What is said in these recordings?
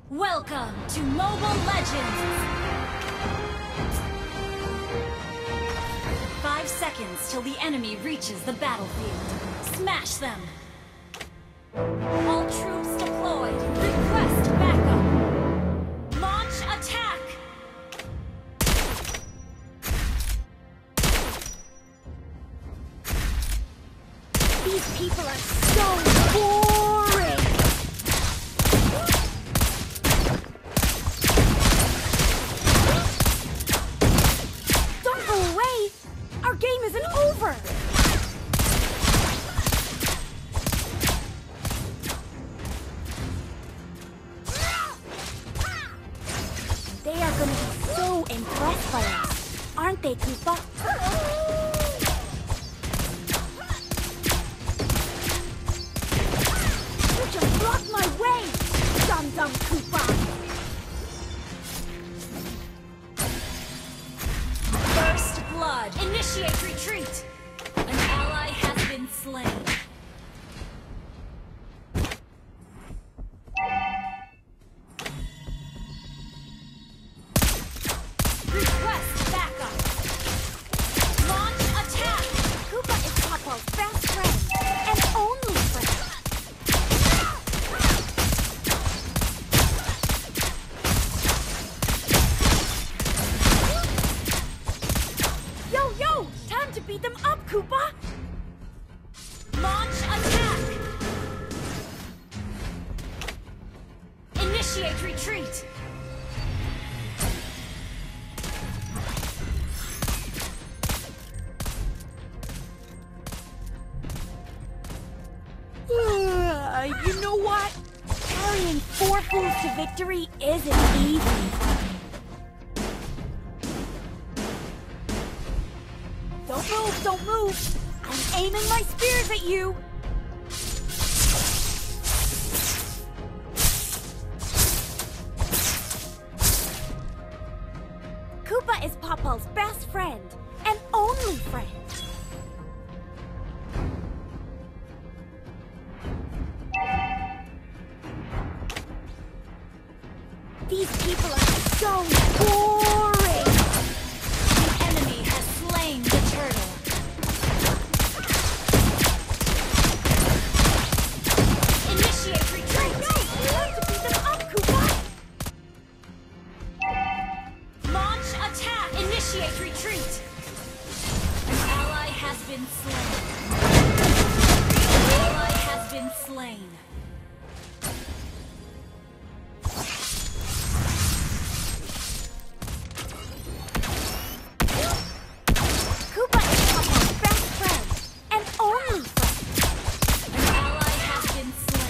Welcome to Mobile Legends! 5 seconds till the enemy reaches the battlefield. Smash them! All troops deployed. Request backup. Launch attack! These people are so boring! Don't go away! Our game isn't over! They are gonna be so impressed by us, aren't they, Koopa? You just blocked my way, Dum-Dum Koopa! First blood! Initiate retreat! An ally has been slain. Request backup! Launch attack! Koopa is Popo's best friend, and only friend. Yo! Time to beat them up, Koopa! Launch attack! Initiate retreat! You know what? Carrying 4 fools to victory isn't easy. Don't move! I'm aiming my spears at you! Koopa is Popo's best friend, and only friend. These people are so boring! The enemy has slain the turtle. Initiate retreat! No! We have to beat them up, Koopa! Launch attack! Initiate retreat! An ally has been slain. An ally has been slain. Koopa is Popo's best friend, and only friend. An ally has been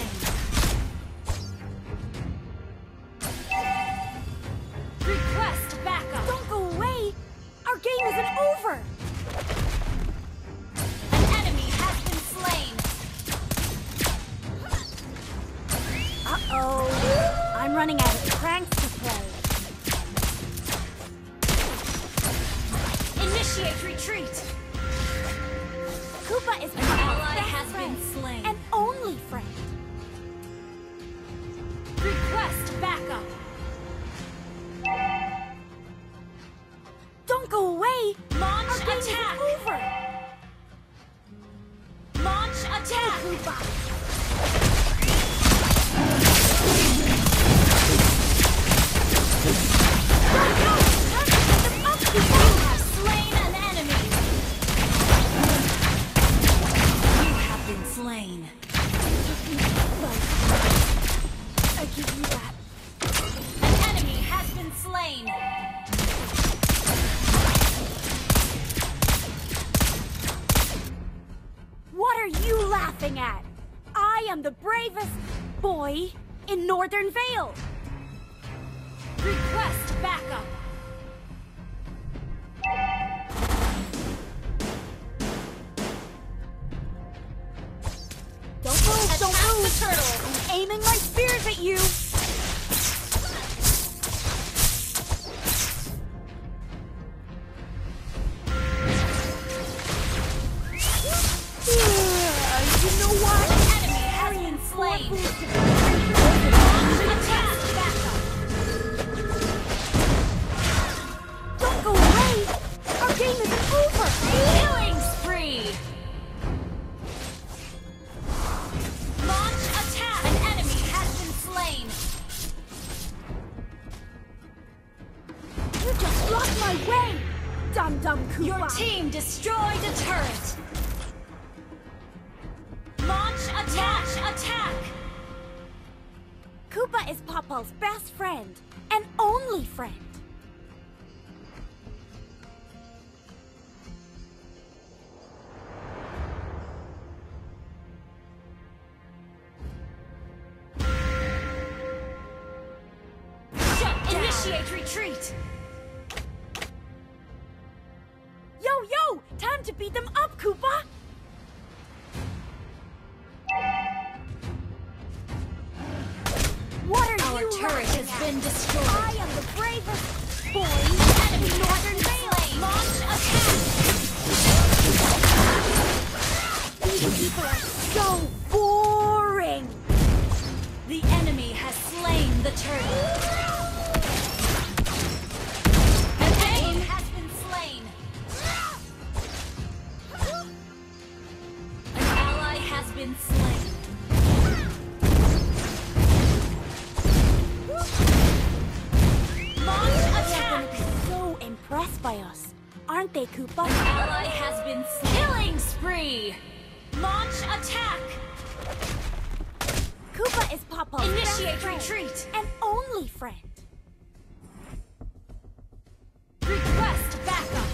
slain. Request backup. Don't go away. Our game isn't over. An enemy has been slain. Uh-oh. I'm running out of pranks to play. Initiate retreat! Koopa is an ally has been slain. And only friend. Request backup. Don't go away! Launch attack! Over. Launch attack! Koopa! Slain. I give you that. An enemy has been slain. What are you laughing at? I am the bravest boy in Northern Vale. Request backup. Don't move! The turtle! I'm aiming my spears at you! You know what? An enemy has been slain! Attack! Koopa! Your team destroyed a turret! Launch attack! Attack! Koopa is Popo's best friend, and only friend. Initiate retreat! Yo! Time to beat them up, Koopa! What are Our you turret laughing has at? been destroyed. I am the bravest boy Enemy in Northern Vale! Launch attack! These people are so boring! The enemy has slain the turtle. An enemy has been slain. An ally has been slain. Launch They're attack! gonna be so impressed by us, aren't they, Koopa? Ally has been slain. Killing spree! Launch attack! Koopa is Popo's Initiate best friend, retreat! and only friend. Request backup!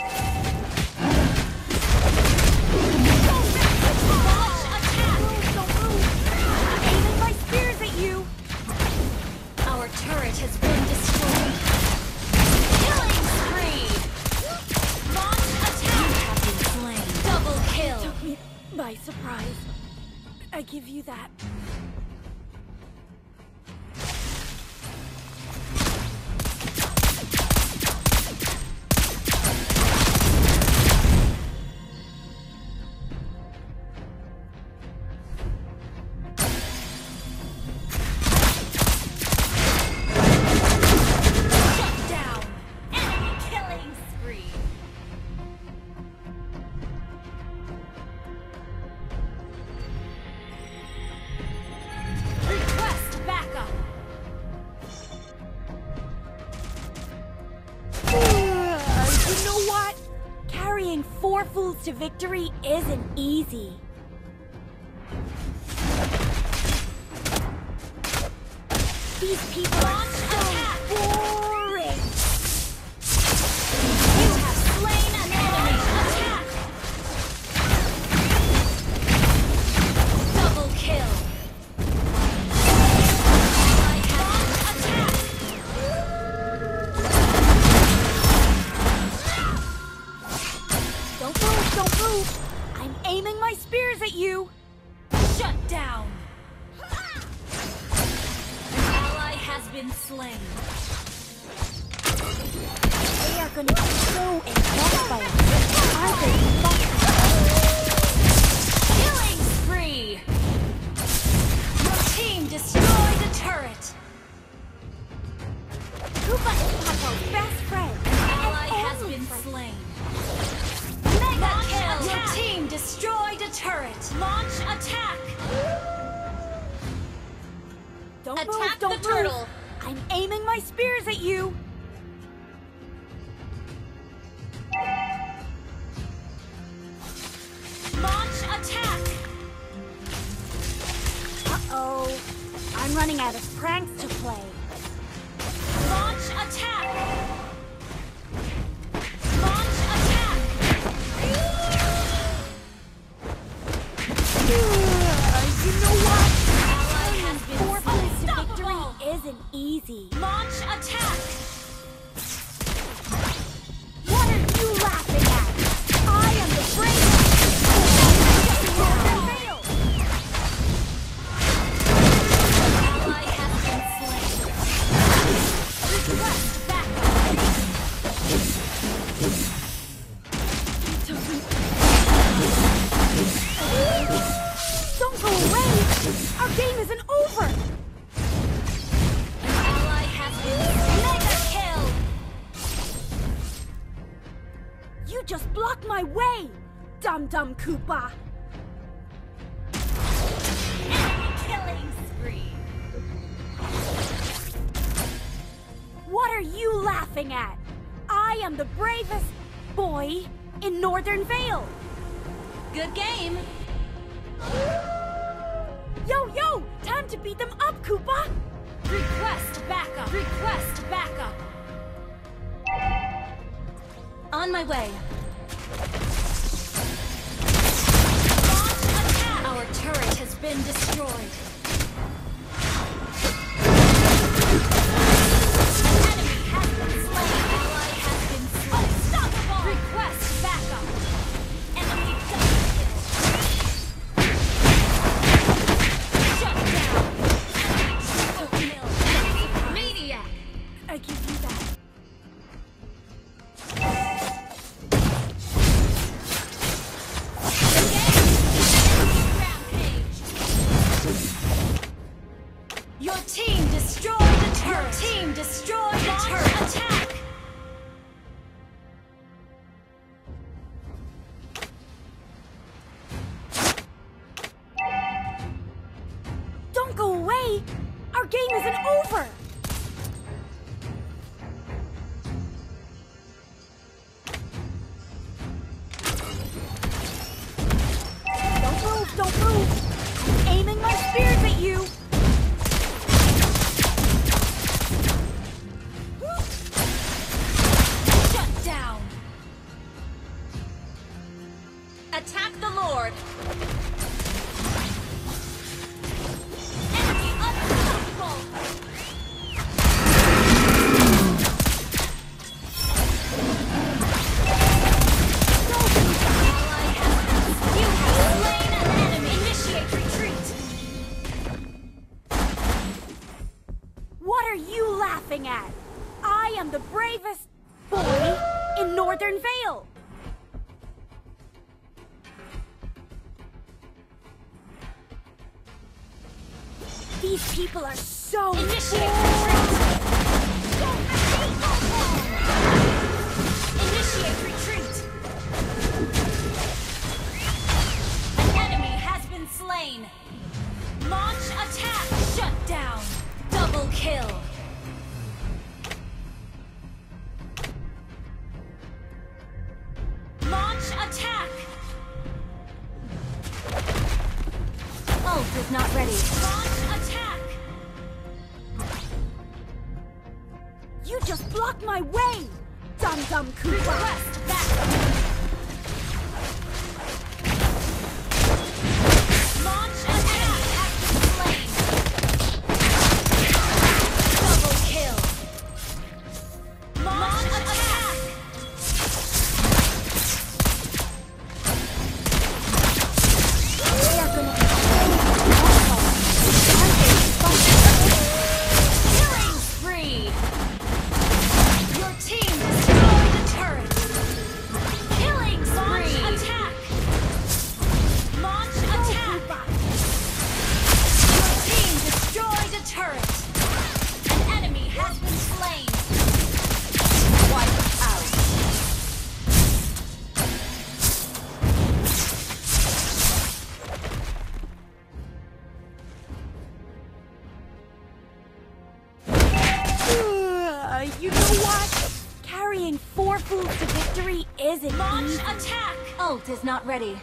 Launch attack! Don't move! I'm aiming my spears at you! Our turret has been destroyed. Killing spree! Launch attack! You have been slain. Double kill! Took me by surprise. I give you that. Shut down! Enemy killing spree! Request backup! You know what? Carrying 4 fools to victory isn't easy. These people are so boring. You have slain an enemy! Attack! Double kill! Ally has attack! Don't move! I'm aiming my spears at you! Shut down! An ally has been slain. They are gonna be so impressed by us, aren't they? Killing spree! Your team destroyed a turret! Koopa is Popo's best friend. Ally and has only been friend. slain. Mega Launch kill! attack! Your team destroyed a turret! Launch attack! Don't Attack move, don't the move. turtle! I'm aiming my spears at you! Launch attack! Uh-oh. I'm running out of pranks to play. Launch attack! Launch attack! You know what? Ally has been 4 fools to unstoppable! victory isn't easy. Launch attack! What are you laughing at? I am the bravest! Fail! Ally has been slain. Request backup! Don't go away! Our game isn't over! An ally has been mega kill! You just blocked my way! Dum-dum Koopa! Enemy killing spree! What are you laughing at? I am the bravest boy in Northern Vale. Good game. Yo, time to beat them up, Koopa. Request backup. Request backup. On my way. Launch attack. Our turret has been destroyed. An enemy has been slain. Ally has been slain. Unstoppable. Request backup. Enemy double kill. Shut down. Enemy triple kill. Maniac. I give you that. Your team destroyed the turret! Your team destroyed the turret! Attack! Don't go away! Our game isn't over! Don't move! I'm aiming my spears at you! Shut down! Attack the Lord! Enemy unstoppable! You have slain an enemy! Initiate retreat! What are you laughing at? I am the bravest boy in Northern Vale! These people are so Initiate boring. Initiate retreat! An enemy has been slain! Launch attack! Shut down! Double kill! Launch attack! Ult is not ready. Launch attack! You just blocked my way! Dum-dum Koopa! Request backup! Launch attack has been slain! Double kill! Launch attack! They are gonna be Killing spree! Your team destroyed the turret! Killing spree! Launch attack! Launch attack! Your team destroyed a turret! An enemy has been slain! Wipe out! You know what? Carrying 4 fools to victory isn't Launch easy. attack! Ult is not ready.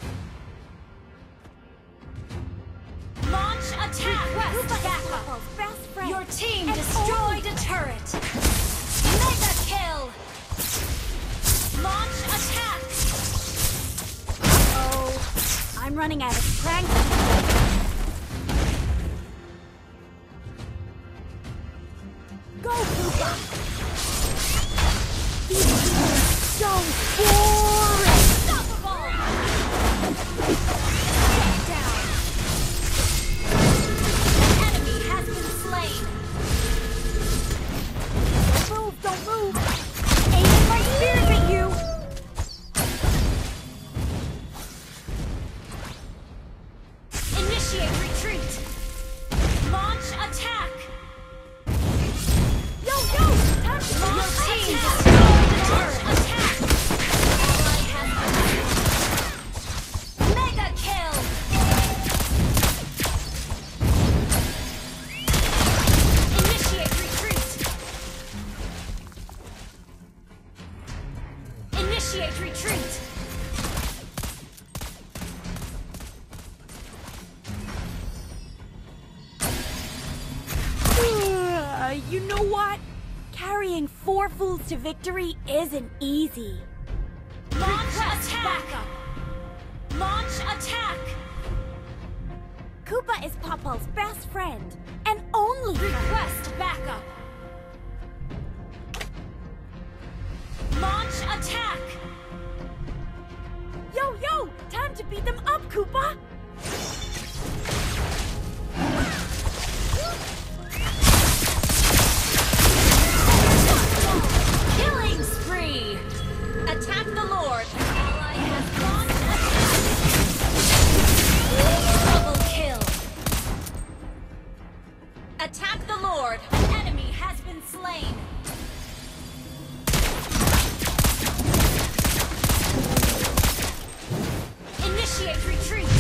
Launch attack! Request backup! Koopa's best friend. Your team And destroyed a turret! Mega kill! Launch attack! Oh, I'm running out of strength. Go, Koopa! These people are so boring! Unstoppable! Get down! An enemy has been slain! Don't move! Aiming my spears at you! You know what? Carrying 4 fools to victory isn't easy. Launch attack! Launch attack! Koopa is Popol's best friend, and only Request backup! Launch attack! Yo, yo! Time to beat them up, Koopa! Killing spree! Attack the Lord! An ally has launched attack! Double kill! Attack the Lord! An enemy has been slain! Initiate retreat!